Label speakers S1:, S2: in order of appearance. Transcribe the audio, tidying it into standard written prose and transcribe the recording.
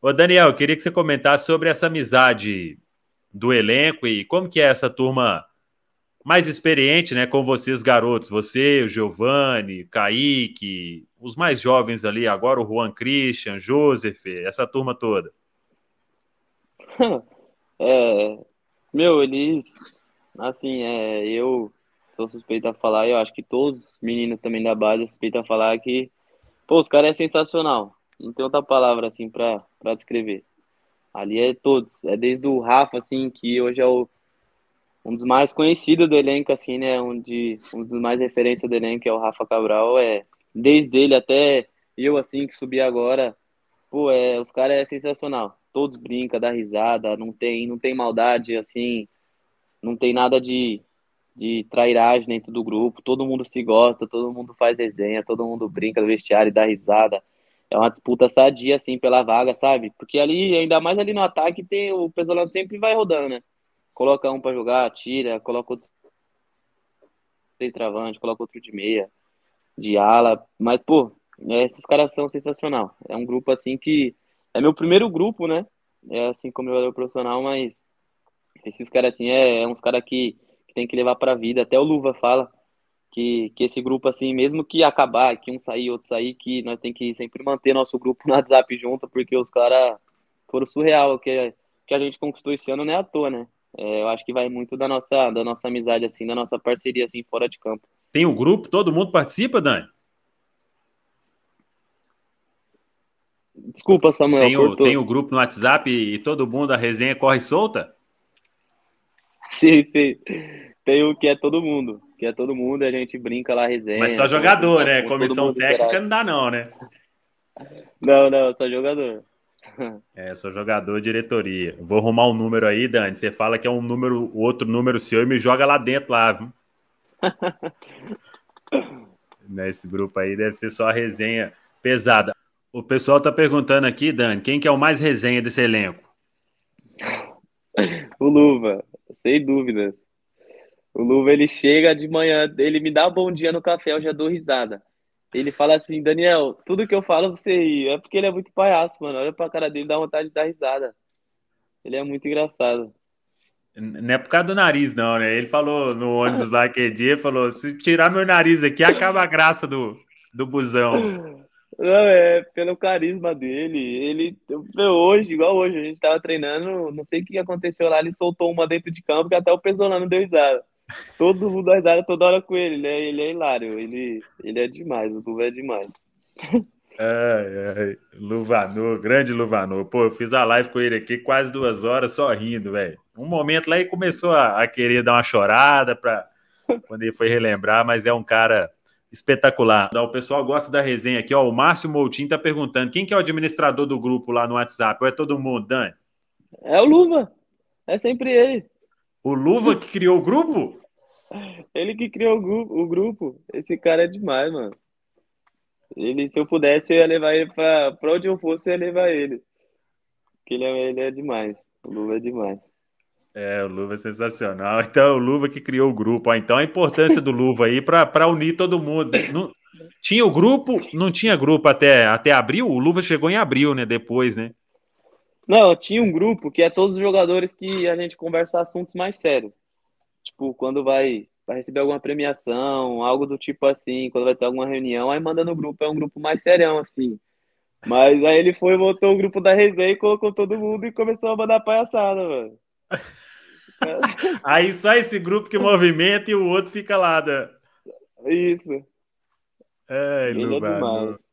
S1: Ô, Daniel, eu queria que você comentasse sobre essa amizade do elenco e como que é essa turma mais experiente, né, com vocês garotos, você, o Giovanni, Kaique, os mais jovens ali, agora o Juan Christian, Joseph, essa turma toda.
S2: É, meu, eles, assim, eu sou suspeito a falar, e eu acho que todos os meninos também da base são suspeitos a falar que, pô, os caras é sensacional. Não tem outra palavra, assim, pra descrever. Ali é todos, é desde o Rafa, assim, que hoje é um dos mais conhecidos do elenco, assim, né, um dos mais referência do elenco é o Rafa Cabral, desde ele até eu, assim, que subi agora. Pô, os caras é sensacional. Todos brincam, dá risada, não tem maldade, assim, não tem nada de trairagem dentro do grupo. Todo mundo se gosta, todo mundo faz resenha, todo mundo brinca no vestiário e dá risada. É uma disputa sadia, assim, pela vaga, sabe? Porque ali, ainda mais ali no ataque, tem o Pesolano sempre vai rodando, né? Coloca um pra jogar, tira, coloca outro centroavante, coloca outro de meia, de ala. Mas, pô, esses caras são sensacional. É um grupo assim que é meu primeiro grupo, né? É assim como jogador profissional, mas esses caras assim é uns caras que tem que levar pra vida. Até o Luva fala que esse grupo assim, mesmo que acabar, que um sair, outro sair, que nós tem que sempre manter nosso grupo no WhatsApp junto, porque os caras foram surreal. Que a gente conquistou esse ano não é à toa, né? Eu acho que vai muito da nossa amizade, assim, da nossa parceria, assim, fora de campo.
S1: Tem o grupo, todo mundo participa, Dani?
S2: Desculpa, Samuel,
S1: Tem
S2: cortou.
S1: o grupo no WhatsApp e todo mundo, a resenha corre solta?
S2: Sim, sim. Tem o que é todo mundo, a gente brinca lá,
S1: Mas só
S2: resenha, conversa dos
S1: jogador, né?
S2: assuntos, todo
S1: Comissão
S2: mundo
S1: técnica
S2: interage.
S1: não dá não, né?
S2: Não, não, só jogador.
S1: É, sou jogador, diretoria. Vou arrumar um número aí, Dani. Você fala que é um número, outro número seu e me joga lá dentro, lá, viu? Nesse grupo aí deve ser só a resenha pesada. O pessoal tá perguntando aqui, Dani, quem que é o mais resenha desse elenco?
S2: O Luva, sem dúvidas. O Luva, ele chega de manhã, ele me dá bom dia no café, eu já dou risada. Ele fala assim, Daniel, tudo que eu falo você ri. É porque ele é muito palhaço, mano. Olha pra cara dele, dá vontade de dar risada. Ele é muito engraçado.
S1: Não é por causa do nariz, não, né? Ele falou no ônibus lá aquele dia, falou, se tirar meu nariz aqui, acaba a graça do busão.
S2: Não, é pelo carisma dele. Meu, hoje, igual hoje, a gente tava treinando, não sei o que aconteceu lá, ele soltou uma dentro de campo que até o Pesolano deu risada. Todo mundo dá risada toda hora com ele é hilário, ele é demais, o Duva é demais.
S1: Ai, ai, Luvanor, grande Luvanor. Pô, eu fiz a live com ele aqui quase 2 horas só rindo, velho. Um momento lá ele começou a querer dar uma chorada para quando ele foi relembrar, mas é um cara espetacular. O pessoal gosta da resenha aqui, ó. O Márcio Moutinho tá perguntando quem que é o administrador do grupo lá no WhatsApp? Ou é todo mundo, Dani?
S2: É o Luva, é sempre ele.
S1: O Luva que criou o grupo?
S2: Ele que criou o grupo. Esse cara é demais, mano. Se eu pudesse, eu ia levar ele pra onde eu fosse, eu ia levar ele. Porque ele é demais. O Luva é demais.
S1: É, o Luva é sensacional. Então, é o Luva que criou o grupo. Ó. Então, a importância do Luva aí para unir todo mundo. Não, tinha o grupo, não tinha grupo até abril? O Luva chegou em abril, né? Depois, né?
S2: Não, tinha um grupo que é todos os jogadores que a gente conversa assuntos mais sérios. Tipo, quando vai receber alguma premiação, algo do tipo assim, quando vai ter alguma reunião, aí manda no grupo, é um grupo mais serião, assim. Mas aí ele foi, montou o grupo da resenha e colocou todo mundo e começou a mandar palhaçada, mano.
S1: Aí só esse grupo que movimenta e o outro fica lá.
S2: Isso,
S1: Ai,
S2: ele é
S1: Luva.
S2: demais.